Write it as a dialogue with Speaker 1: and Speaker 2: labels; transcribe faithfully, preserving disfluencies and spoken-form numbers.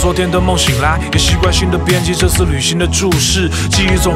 Speaker 1: 昨天的梦醒来，也习惯性的编辑这次旅行的注释，记忆总